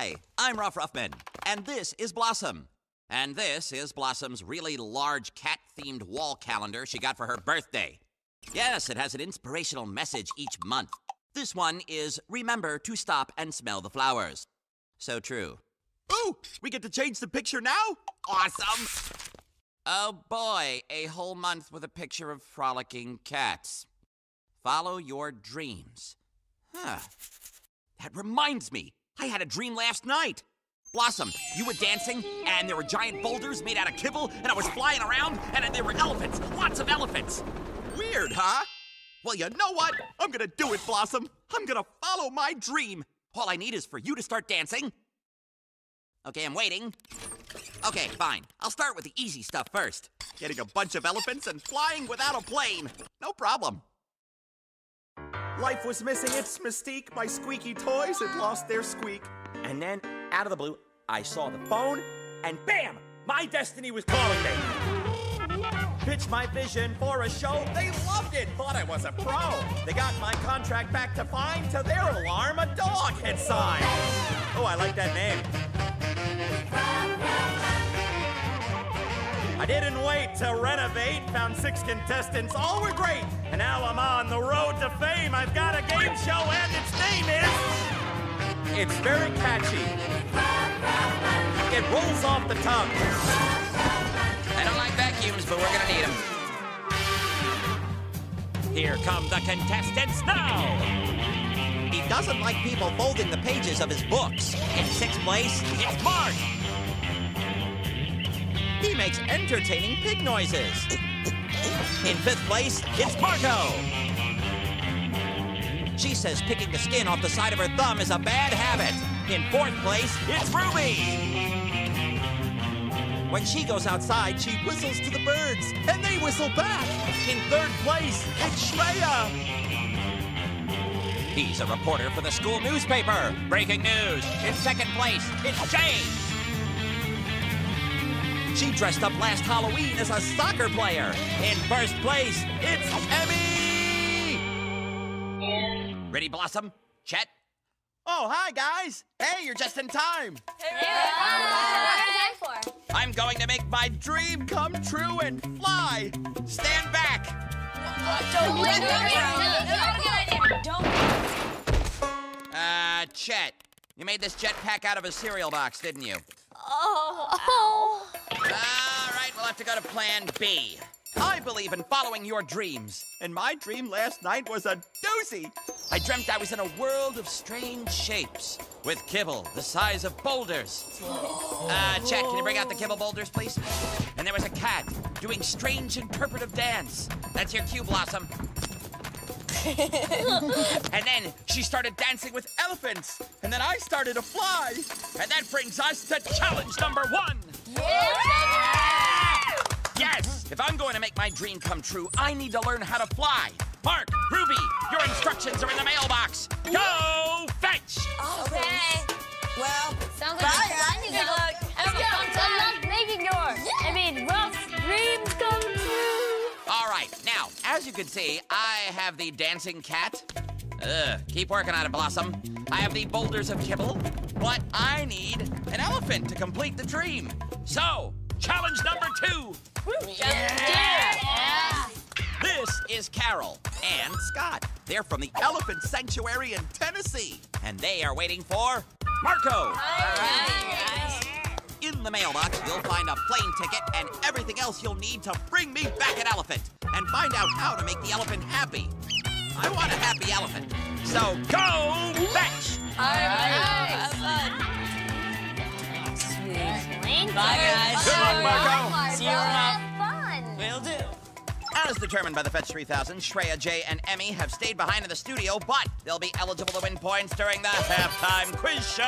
Hi, I'm Ruff Ruffman, and this is Blossom. And this is Blossom's really large cat-themed wall calendar she got for her birthday. Yes, it has an inspirational message each month. This one is, remember to stop and smell the flowers. So true. Ooh, we get to change the picture now? Awesome! Oh boy, a whole month with a picture of frolicking cats. Follow your dreams. Huh. That reminds me, I had a dream last night. Blossom, you were dancing, and there were giant boulders made out of kibble, and I was flying around, and there were elephants, lots of elephants. Weird, huh? Well, you know what? I'm gonna do it, Blossom. I'm gonna follow my dream. All I need is for you to start dancing. Okay, I'm waiting. Okay, fine. I'll start with the easy stuff first. Getting a bunch of elephants and flying without a plane. No problem. Life was missing its mystique. My squeaky toys had lost their squeak. And then, out of the blue, I saw the phone, and bam! My destiny was calling me. Pitched my vision for a show. They loved it, thought I was a pro. They got my contract back to find. To their alarm, a dog had signed. Oh, I like that name. I didn't wait to renovate. Found 6 contestants, all were great. And now I'm on the road to fame. I've got a game show, and its name is... It's very catchy. It rolls off the tongue. I don't like vacuums, but we're gonna need them. Here come the contestants now. He doesn't like people folding the pages of his books. In 6th place, it's Mark. He makes entertaining pig noises. In 5th place, it's Marco. She says picking the skin off the side of her thumb is a bad habit. In 4th place, it's Ruby. When she goes outside, she whistles to the birds, and they whistle back. In 3rd place, it's Shreya. He's a reporter for the school newspaper. Breaking news. In 2nd place, it's James. She dressed up last Halloween as a soccer player. In 1st place, it's Emmy. Ready, Blossom? Chet? Oh, hi, guys. Hey, you're just in time. I'm going to make my dream come true and fly. Stand back. Chet, you made this jetpack out of a cereal box, didn't you? Oh. All right, we'll have to go to plan B. I believe in following your dreams. And my dream last night was a doozy. I dreamt I was in a world of strange shapes with kibble the size of boulders. Chet, can you bring out the kibble boulders, please? And there was a cat doing strange interpretive dance. That's your cue, Blossom. And then she started dancing with elephants. And then I started to fly. And that brings us to challenge number 1. Yes! If I'm going to make my dream come true, I need to learn how to fly. Mark, Ruby, your instructions are in the mailbox. Go fetch! Okay. Well, Sounds like I need to look. I love making yours. Ruff's dreams come true. All right, now, as you can see, I have the dancing cat. Keep working on it, Blossom. I have the boulders of kibble, but I need an elephant to complete the dream. So, challenge number 2. Yeah. This is Carol and Scott. They're from the Elephant Sanctuary in Tennessee, and they are waiting for Marco. All right. In the mailbox, you'll find a plane ticket and everything else you'll need to bring me back an elephant and find out how to make the elephant happy. I want a happy elephant. So go fetch! All right. Sweet. Bye, guys. Good luck, Marco. See you around. Fun. Will do. As determined by the Fetch 3000, Shreya, Jay, and Emmy have stayed behind in the studio, but they'll be eligible to win points during the halftime quiz show.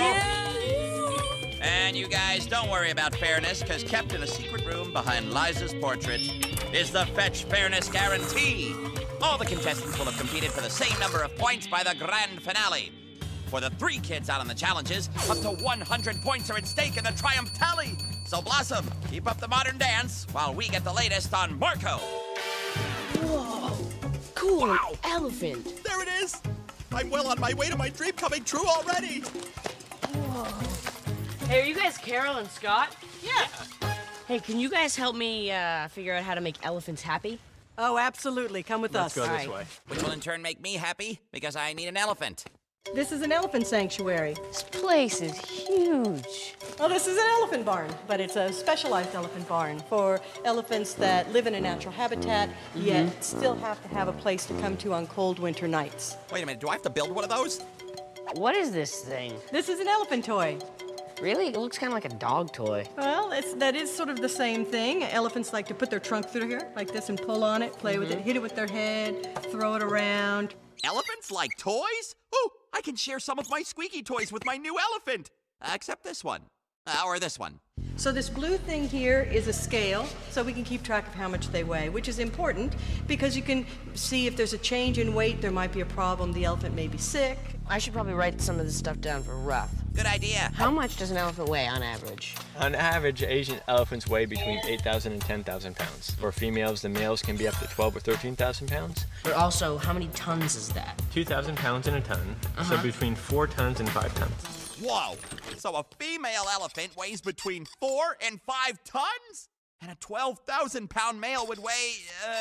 And you guys, don't worry about fairness, because kept in a secret room behind Liza's portrait is the Fetch Fairness Guarantee. All the contestants will have competed for the same number of points by the grand finale. For the 3 kids out on the challenges, up to 100 points are at stake in the Triumph Tally. So Blossom, keep up the modern dance while we get the latest on Marco. Whoa, cool elephant. There it is. I'm well on my way to my dream coming true already. Hey, are you guys Carol and Scott? Yeah. Hey, can you guys help me figure out how to make elephants happy? Oh, absolutely. Come with us. Let's go this way. Which will in turn make me happy because I need an elephant. This is an elephant sanctuary. This place is huge. Well, this is an elephant barn, but it's a specialized elephant barn for elephants that live in a natural habitat, yet still have to have a place to come to on cold winter nights. Wait a minute, do I have to build one of those? What is this thing? This is an elephant toy. Really? It looks kind of like a dog toy. Well, that is sort of the same thing. Elephants like to put their trunk through here like this and pull on it, play with it, hit it with their head, throw it around. Elephants like toys? Ooh, I can share some of my squeaky toys with my new elephant. Except this one. Or this one. So this blue thing here is a scale, so we can keep track of how much they weigh, which is important because you can see if there's a change in weight, there might be a problem. The elephant may be sick. I should probably write some of this stuff down for Ruff. Good idea. How much does an elephant weigh on average? On average, Asian elephants weigh between 8,000 and 10,000 pounds. For females, the males can be up to 12 or 13,000 pounds. But also, how many tons is that? 2,000 pounds in a ton, so between 4 tons and 5 tons. Whoa! So a female elephant weighs between 4 and 5 tons? And a 12,000-pound male would weigh,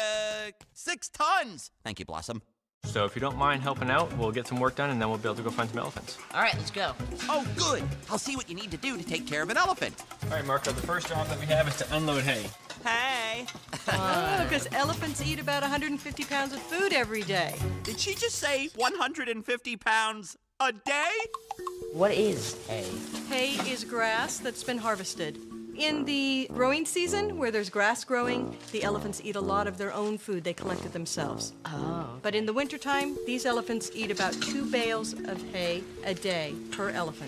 6 tons. Thank you, Blossom. So if you don't mind helping out, we'll get some work done and then we'll be able to go find some elephants. All right, let's go. Oh, good. I'll see what you need to do to take care of an elephant. All right, Marco, the first job that we have is to unload hay. Hey. Because elephants eat about 150 pounds of food every day. Did she just say 150 pounds a day? What is hay? Hay is grass that's been harvested. In the growing season, where there's grass growing, the elephants eat a lot of their own food. They collect it themselves. Oh. But in the wintertime, these elephants eat about 2 bales of hay a day per elephant.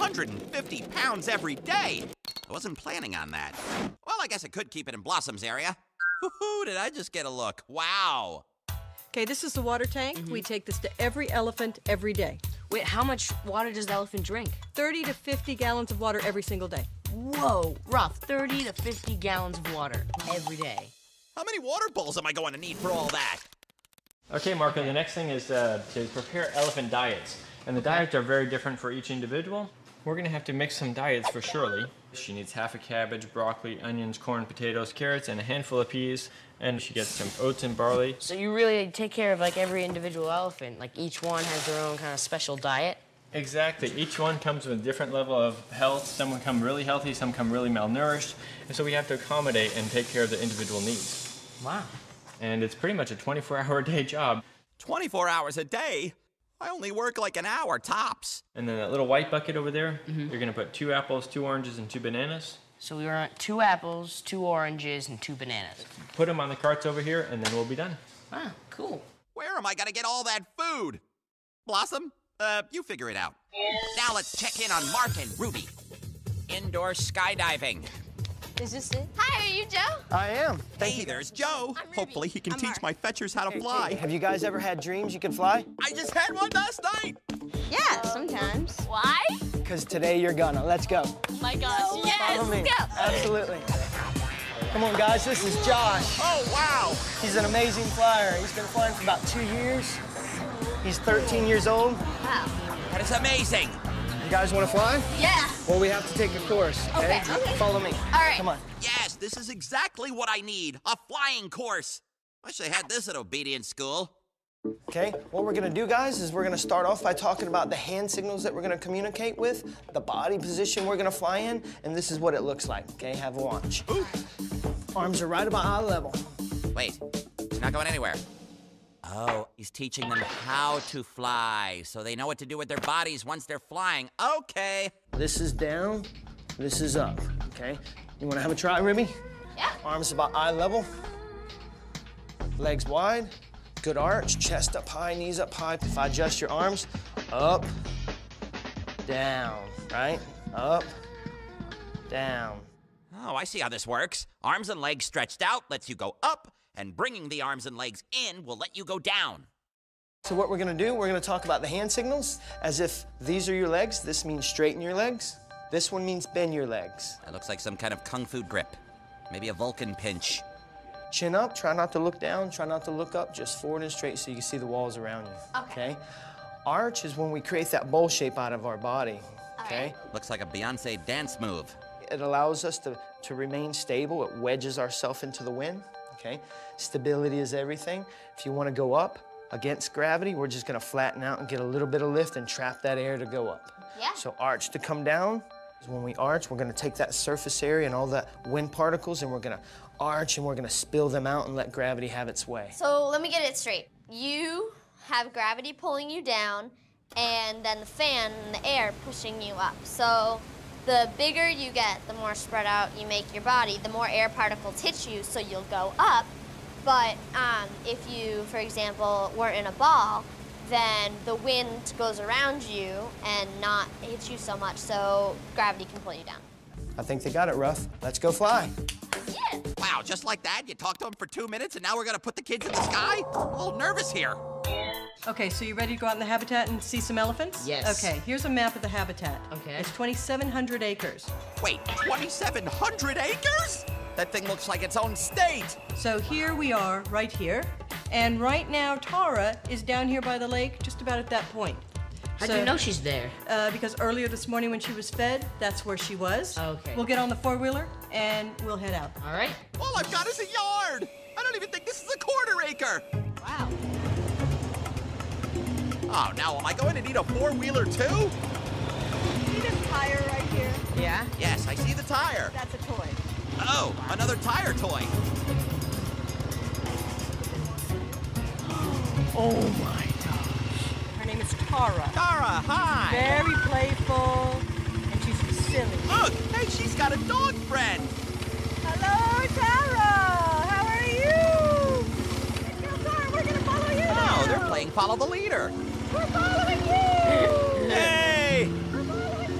150 pounds every day. I wasn't planning on that. Well, I guess I could keep it in Blossom's area. Woohoo, did I just get a look? Wow. Okay, this is the water tank. We take this to every elephant every day. Wait, how much water does the elephant drink? 30 to 50 gallons of water every single day. Whoa, Ruff, 30 to 50 gallons of water every day. How many water bowls am I going to need for all that? Okay, Marco, the next thing is to prepare elephant diets. And the diets are very different for each individual. We're gonna have to mix some diets for Shirley. She needs half a cabbage, broccoli, onions, corn, potatoes, carrots, and a handful of peas. And she gets some oats and barley. So you really take care of like every individual elephant, like each one has their own kind of special diet? Exactly. Each one comes with a different level of health. Some come really healthy, some come really malnourished. And so we have to accommodate and take care of the individual needs. Wow. And it's pretty much a 24-hour-a-day job. 24 hours a day? I only work like an hour tops. And then that little white bucket over there, you're gonna put 2 apples, 2 oranges, and 2 bananas. So we want 2 apples, 2 oranges, and 2 bananas. Put them on the carts over here, and then we'll be done. Wow, cool. Where am I gonna get all that food? Blossom, you figure it out. Now let's check in on Mark and Ruby. Indoor skydiving. Is this it? Hi, are you Joe? I am. Hey, there's Joe. I'm Ruby. Hopefully he can I'm teach Mark. my fetchers how to fly. Have you guys ever had dreams you can fly? I just had one last night. Yeah, sometimes. Why? Because today you're gonna. Let's go. My gosh, yes, Follow me. let's go. Absolutely. Come on, guys. This is Josh. Oh, wow. He's an amazing flyer. He's been flying for about 2 years. He's 13 years old. Wow. That is amazing. You guys want to fly? Yeah. Well, we have to take a course. Okay. Okay. Follow me. All right. Come on. Yes, this is exactly what I need. A flying course. Wish I had this at obedience school. Okay. What we're gonna do, guys, is we're gonna start off by talking about the hand signals that we're gonna communicate with, the body position we're gonna fly in, and this is what it looks like. Okay. Have a watch. Ooh. Arms are right about eye level. Wait, he's not going anywhere. Oh, he's teaching them how to fly, so they know what to do with their bodies once they're flying. Okay. This is down. This is up. Okay. You wanna have a try, Ruby? Yeah. Arms about eye level. Legs wide. Good arch. Chest up high, knees up high. If I adjust your arms, up, down, right? Up, down. Oh, I see how this works. Arms and legs stretched out lets you go up, and bringing the arms and legs in will let you go down. So what we're gonna do, we're gonna talk about the hand signals as if these are your legs. This means straighten your legs. This one means bend your legs. That looks like some kind of kung fu grip. Maybe a Vulcan pinch. Chin up, try not to look down, try not to look up, just forward and straight so you can see the walls around you. Okay. Arch is when we create that bowl shape out of our body. okay? Looks like a Beyonce dance move. It allows us to remain stable. It wedges ourselves into the wind, okay? Stability is everything. If you want to go up against gravity, we're just going to flatten out and get a little bit of lift and trap that air to go up. Yeah. So arch to come down. When we arch, we're going to take that surface area and all that wind particles, and we're going to arch and we're going to spill them out and let gravity have its way. So let me get it straight. You have gravity pulling you down, and then the fan and the air pushing you up. So the bigger you get, the more spread out you make your body, the more air particles hit you, so you'll go up. But if you, for example, were in a ball, then the wind goes around you and not hit you so much, so gravity can pull you down. I think they got it, Ruff. Let's go fly. Yeah. Wow, just like that? You talked to him for 2 minutes and now we're gonna put the kids in the sky? I'm a little nervous here. Okay, so you ready to go out in the habitat and see some elephants? Yes. Okay, here's a map of the habitat. Okay. It's 2,700 acres. Wait, 2,700 acres? That thing looks like its own state. So here we are, right here. And right now, Tara is down here by the lake, just about at that point. How do you know she's there? Because earlier this morning when she was fed, that's where she was. Okay. We'll get on the four-wheeler and we'll head out. All right. All I've got is a yard. I don't even think this is a quarter acre. Wow. Oh, now am I going to need a four-wheeler too? See this tire right here? Yeah? Yes, I see the tire. That's a toy. Oh, another tire toy. Oh my gosh. Her name is Tara. Tara, hi. Very playful, and she's silly. Look, hey, she's got a dog friend. Hello, Tara. How are you? Let's go, Tara. We're gonna follow you. Oh, now. they're playing follow the leader. We're following you. Hey! We're following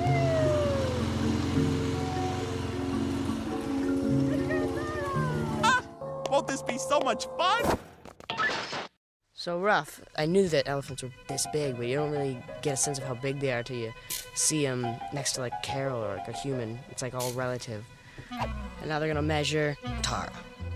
you. Ah, won't this be so much fun? So, Ruff, I knew that elephants were this big, but you don't really get a sense of how big they are till you see them next to, like, Carol or, like, a human. It's, like, all relative. And now they're gonna measure Tara.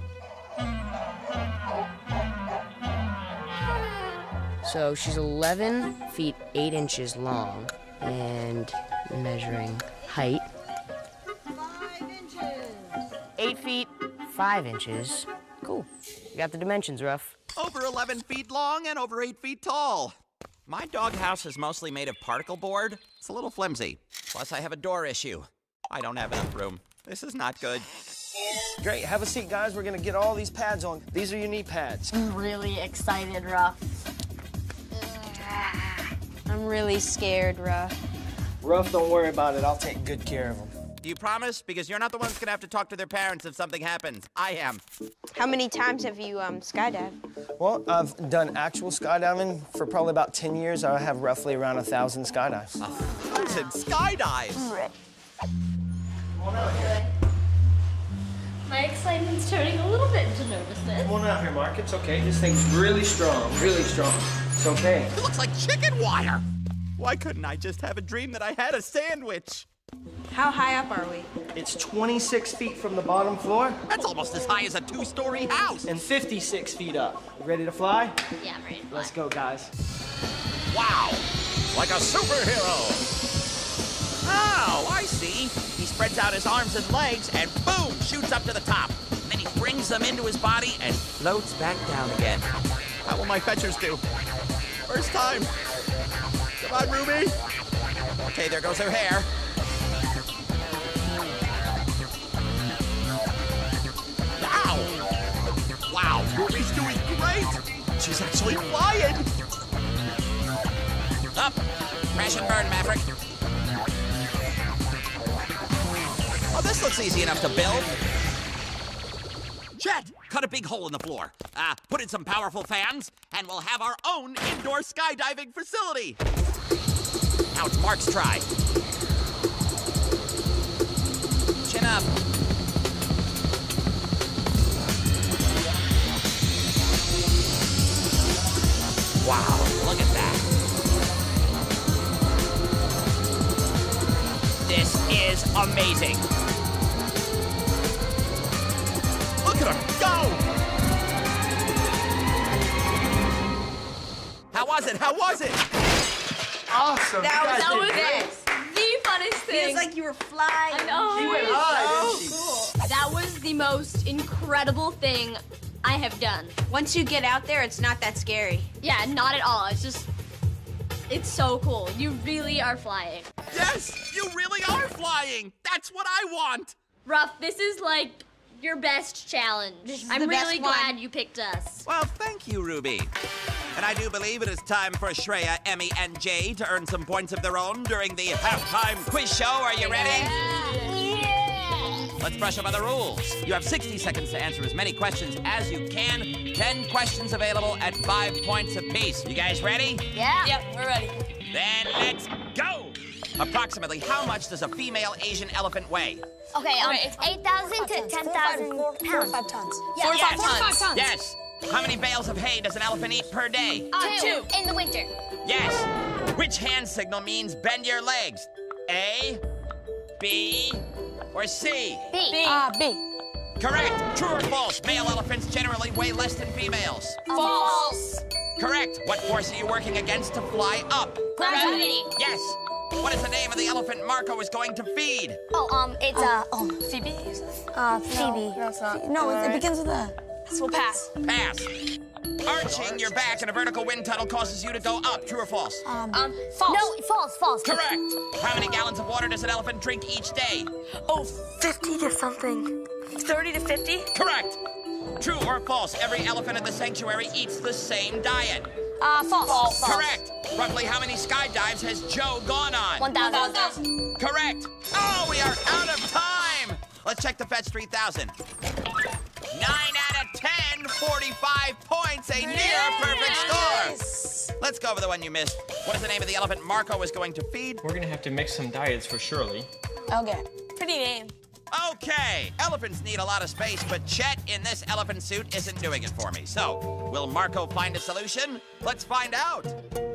So she's 11 feet 8 inches long and measuring height. 5 inches. 8 feet 5 inches. Cool. You got the dimensions, Ruff. Over 11 feet long and over 8 feet tall. My doghouse is mostly made of particle board. It's a little flimsy. Plus, I have a door issue. I don't have enough room. This is not good. Great, have a seat, guys. We're gonna get all these pads on. These are your knee pads. I'm really excited, Ruff. I'm really scared, Ruff. Ruff, don't worry about it. I'll take good care of them. Do you promise? Because you're not the ones gonna have to talk to their parents if something happens. I am. How many times have you skydived? Well, I've done actual skydiving for probably about 10 years. I have roughly around 1,000 skydives. 1,000 skydives? My excitement's turning a little bit into nervousness. Come on out here, Mark. It's okay. This thing's really strong, really strong. It's okay. It looks like chicken wire. Why couldn't I just have a dream that I had a sandwich? How high up are we? It's 26 feet from the bottom floor That's almost as high as a 2-story house. and 56 feet up. You ready to fly? Yeah, I'm ready to fly. Let's go, guys. Wow, like a superhero. Oh, I see. He spreads out his arms and legs and boom, shoots up to the top. Then he brings them into his body and floats back down again. How will my fetchers do? First time. Come on, Ruby. Okay, there goes her hair. Wow. Wow, Ruby's doing great. She's actually flying. Up. Crash and burn, Maverick. Oh, this looks easy enough to build. Jet, cut a big hole in the floor. Put in some powerful fans, and we'll have our own indoor skydiving facility. Now it's Mark's try. Chin up. Wow, look at that. This is amazing. Look at her go! How was it? How was it? Awesome. That was The funnest like you were flying. I know. She went high, didn't she? Cool. That was the most incredible thing I have done. Once you get out there, it's not that scary. Yeah, not at all. It's so cool. You really are flying. Yes, you really are flying. That's what I want. Ruff, this is like your best challenge. I'm really glad you picked us. Well, thank you, Ruby. And I do believe it is time for Shreya, Emmy, and Jay to earn some points of their own during the halftime quiz show. Are you ready? Yeah. Let's brush up on the rules. You have 60 seconds to answer as many questions as you can. 10 questions available at 5 points apiece. You guys ready? Yeah. Yep, we're ready. Then let's go! Approximately how much does a female Asian elephant weigh? Okay, it's 8,000 to 10,000 pounds. 4 or 5 tons. Yeah. 4 or 5 Yes. tons. 4 or 5 tons. Yes. How many bales of hay does an elephant eat per day? 2 in the winter. Yes. Which hand signal means bend your legs? A, B, or C? B. B. Correct. True or false? Male elephants generally weigh less than females. False. Correct. What force are you working against to fly up? Gravity. Yes. What is the name of the elephant Marco is going to feed? Oh, it's Phoebe? Phoebe. No, it's not. No, it begins with a... So we'll pass. Pass. Arching your back in a vertical wind tunnel causes you to go up. True or false? False. No, false. Correct. How many gallons of water does an elephant drink each day? Oh, 50 to something. 30 to 50? Correct. True or false? Every elephant in the sanctuary eats the same diet. False. Correct. Roughly how many skydives has Joe gone on? 1,000. Correct. Oh, we are out of time. Let's check the Fetch 3000. 9 out of 10, 45 points, a near perfect score. Let's go over the one you missed. What is the name of the elephant Marco is going to feed? We're gonna have to mix some diets for Shirley. Okay. Pretty name. Okay, elephants need a lot of space, but Chet in this elephant suit isn't doing it for me. So, will Marco find a solution? Let's find out.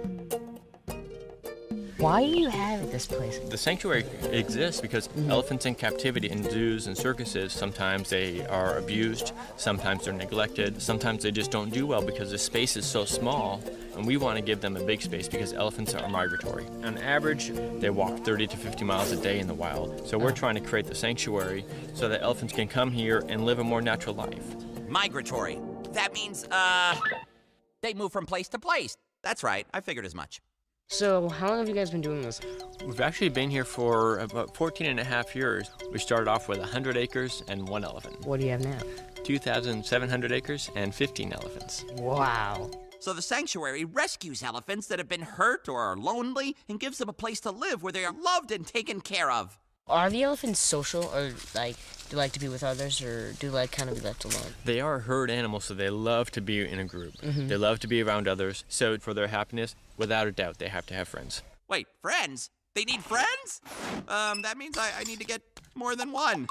Why do you have this place? The sanctuary exists because elephants in captivity in zoos and circuses, sometimes they are abused, sometimes they're neglected, sometimes they just don't do well because the space is so small, and we want to give them a big space because elephants are migratory. On average, they walk 30 to 50 miles a day in the wild, so we're trying to create the sanctuary so that elephants can come here and live a more natural life. Migratory. That means, they move from place to place. That's right, I figured as much. So, how long have you guys been doing this? We've actually been here for about 14 and a half years. We started off with 100 acres and 1 elephant. What do you have now? 2,700 acres and 15 elephants. Wow. So the sanctuary rescues elephants that have been hurt or are lonely and gives them a place to live where they are loved and taken care of. Are the elephants social, or do they like to be with others, or do they like kind of be left alone? They are herd animals, so they love to be in a group. They love to be around others. So for their happiness, without a doubt, they have to have friends. Wait, friends? They need friends? That means I need to get more than one.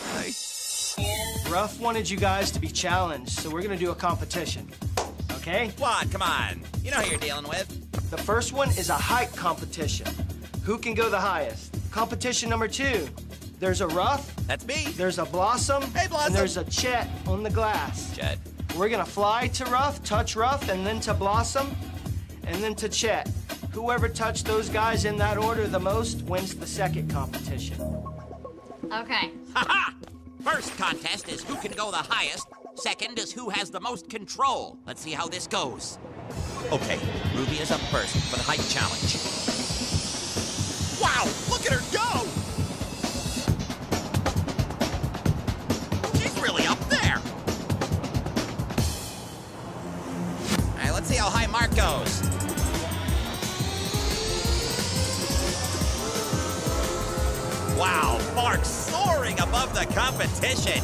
Ruff wanted you guys to be challenged, so we're gonna do a competition. Okay? What? Come on. You know who you're dealing with. The first one is a height competition. Who can go the highest? Competition number 2. There's a Ruff. That's me. There's a Blossom. Hey, Blossom. And there's a Chet on the glass. Chet. We're gonna fly to Ruff, touch Ruff, and then to Blossom, and then to Chet. Whoever touched those guys in that order the most wins the second competition. Okay. Ha-ha! First contest is who can go the highest. Second is who has the most control. Let's see how this goes. Okay, Ruby is up first for the height challenge. Wow, look at her go! She's really up there. All right, let's see how high Mark goes. Wow, Mark soaring above the competition.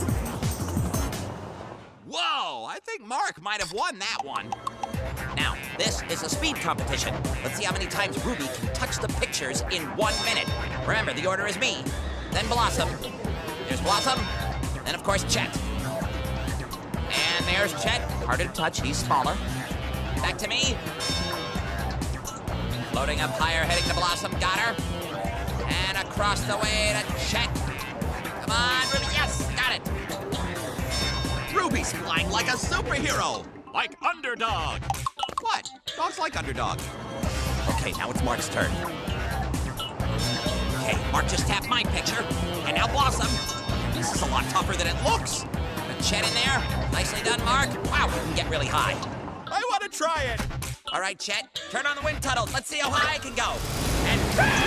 Whoa, I think Mark might have won that one. Now, this is a speed competition. Let's see how many times Ruby can touch the pictures in 1 minute. Remember, the order is me, then Blossom. There's Blossom, then of course Chet. And there's Chet, harder to touch, he's smaller. Back to me. Floating up higher, heading to Blossom, got her. And across the way to Chet. Come on, Ruby, yes, got it. Ruby's flying like a superhero, like Underdog. What? Dogs like Underdog. Okay, now it's Mark's turn. Okay, Mark just tapped my picture, and now Blossom. This is a lot tougher than it looks. But Chet in there. Nicely done, Mark. Wow, we can get really high. I want to try it. All right, Chet, turn on the wind tunnels. Let's see how high I can go. And...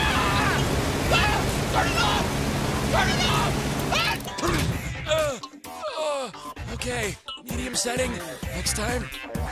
Turn it off! Okay, medium setting. Next time.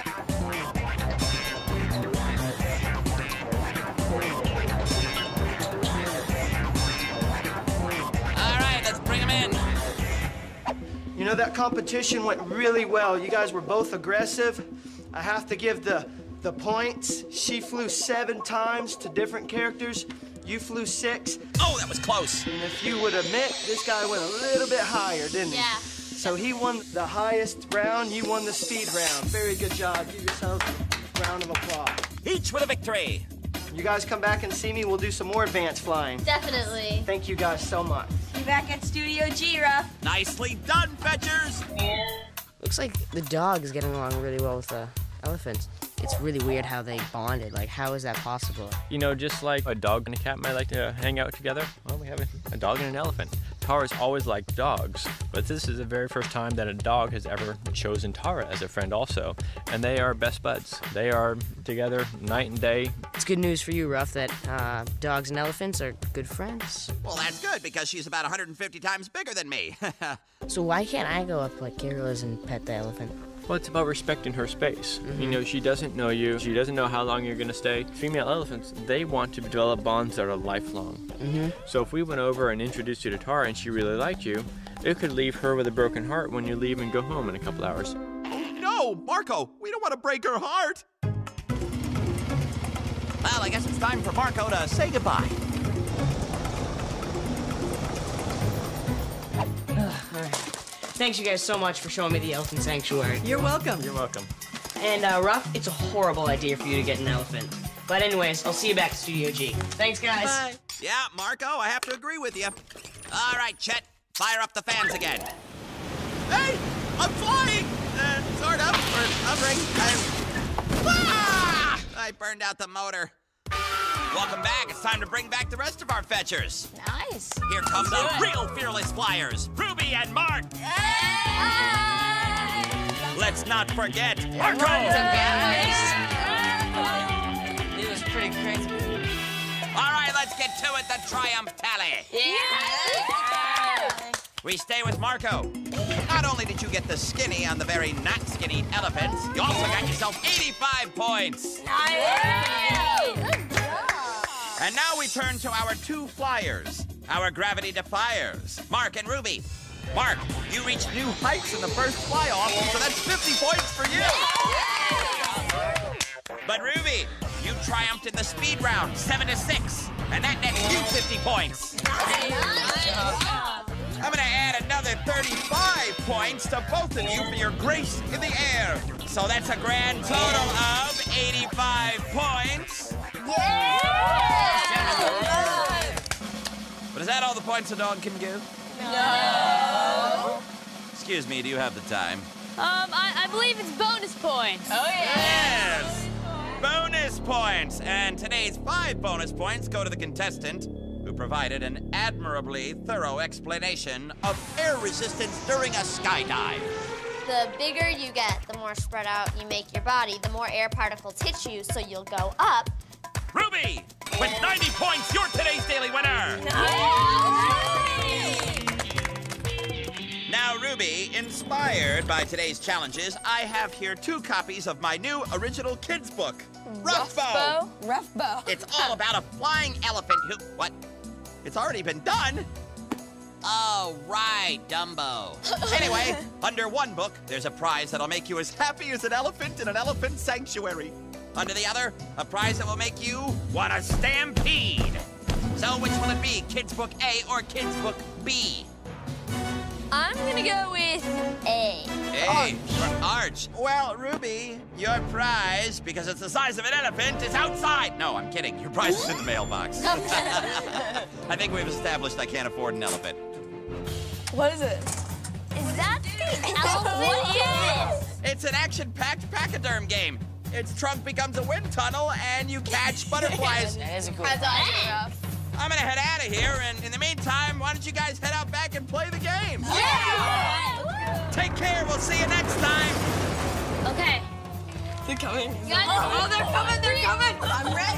All right, let's bring him in. You know, that competition went really well. You guys were both aggressive. I have to give the points. She flew 7 times to different characters. You flew 6. Oh, that was close. And if you would admit, this guy went a little bit higher, didn't he? Yeah. So he won the highest round, you won the speed round. Very good job. Give yourself a round of applause. Each with a victory. You guys come back and see me, we'll do some more advanced flying. Definitely. Thank you guys so much. See you back at Studio G, Ruff. Nicely done, fetchers. Looks like the dog is getting along really well with the elephant. It's really weird how they bonded. Like, how is that possible? You know, just like a dog and a cat might like to hang out together, well, we have a dog and an elephant. Tara's always liked dogs, but this is the very first time that a dog has ever chosen Tara as a friend also, and they are best buds. They are together night and day. It's good news for you, Ruff, that dogs and elephants are good friends. Well, that's good, because she's about 150 times bigger than me. So why can't I go up like Carol is and pet the elephant? Well, it's about respecting her space. You know, she doesn't know you. She doesn't know how long you're going to stay. Female elephants, they want to develop bonds that are lifelong. So if we went over and introduced you to Tara and she really liked you, it could leave her with a broken heart when you leave and go home in a couple hours. Oh, no, Marco, we don't want to break her heart. Well, I guess it's time for Marco to say goodbye. All right. Thanks you guys so much for showing me the elephant sanctuary. You're welcome. You're welcome. And Ruff, it's a horrible idea for you to get an elephant. But anyways, I'll see you back at Studio G. Thanks, guys. Bye. Yeah, Marco, I have to agree with you. All right, Chet, fire up the fans again. Hey, I'm flying. Sort of, or hovering. I burned out the motor. Welcome back. It's time to bring back the rest of our fetchers. Nice. Here comes the real fearless flyers, Ruby and Mark. Let's not forget Marco. It was pretty crazy. All right, let's get to it, the Triumph Tally. We stay with Marco. Not only did you get the skinny on the very not skinny elephant, you also got yourself 85 points. And now we turn to our 2 flyers, our gravity defiers, Mark and Ruby. Mark, you reached new heights in the first fly-off, so that's 50 points for you. But Ruby, you triumphed in the speed round, 7-6, and that nets you 50 points. I'm gonna add another 35 points to both of you for your grace in the air. So that's a grand total of 85 points. But is that all the points a dog can give? No. Excuse me, do you have the time? I believe it's bonus points. Oh, Yes! Bonus points! And today's 5 bonus points go to the contestant who provided an admirably thorough explanation of air resistance during a skydive. The bigger you get, the more spread out you make your body, the more air particles hit you, so you'll go up. Ruby, with 90 points, you're today's daily winner. Now, Ruby, inspired by today's challenges, I have here 2 copies of my new original kids book, Ruffbo. Ruffbo. It's all about a flying elephant who... What? It's already been done? Oh, right, Dumbo. Anyway, under one book, there's a prize that'll make you as happy as an elephant in an elephant sanctuary. Under the other, a prize that will make you want to stampede. So which will it be, Kids Book A or Kids Book B? I'm gonna go with A. A for Arch. Well, Ruby, your prize, because it's the size of an elephant, is outside. No, I'm kidding. Your prize is in the mailbox. I think we've established I can't afford an elephant. What is it? Is that the elephant? What is this? It's an action-packed pachyderm game. Its trunk becomes a wind tunnel, and you catch butterflies. That is a cool. That's awesome. I'm gonna head out of here, and in the time, why don't you guys head out back and play the game? Yeah! Take care. We'll see you next time. Okay. They're coming. Oh, they're coming. They're coming. I'm ready.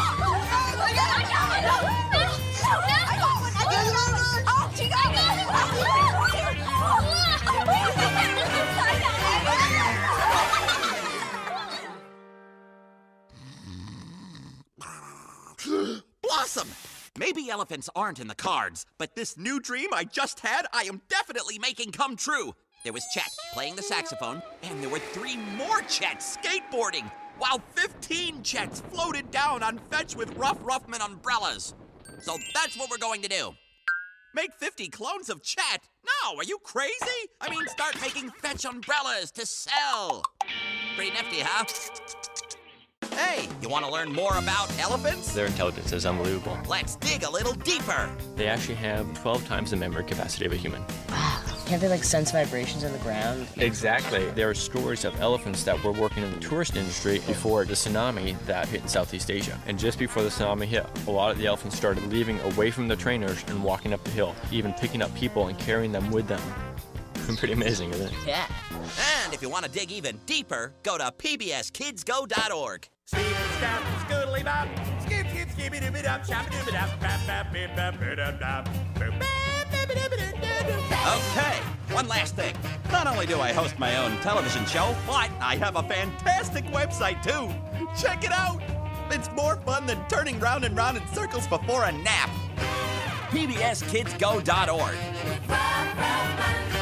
Blossom! Maybe elephants aren't in the cards, but this new dream I just had, I am definitely making come true. There was Chet playing the saxophone, and there were 3 more Chets skateboarding, while 15 Chets floated down on Fetch with Rough Ruffman umbrellas. So that's what we're going to do. Make 50 clones of Chet? No, are you crazy? I mean, start making Fetch umbrellas to sell. Pretty nifty, huh? Hey, you want to learn more about elephants? Their intelligence is unbelievable. Let's dig a little deeper. They actually have 12 times the memory capacity of a human. Can't they like sense vibrations on the ground? Exactly. There are stories of elephants that were working in the tourist industry before the tsunami that hit in Southeast Asia. And just before the tsunami hit, a lot of the elephants started leaving away from the trainers and walking up the hill, even picking up people and carrying them with them. Pretty amazing, isn't it? Yeah. And if you want to dig even deeper, go to pbskidsgo.org. Okay, one last thing. Not only do I host my own television show, but I have a fantastic website too. Check it out. It's more fun than turning round and round in circles before a nap. pbskidsgo.org.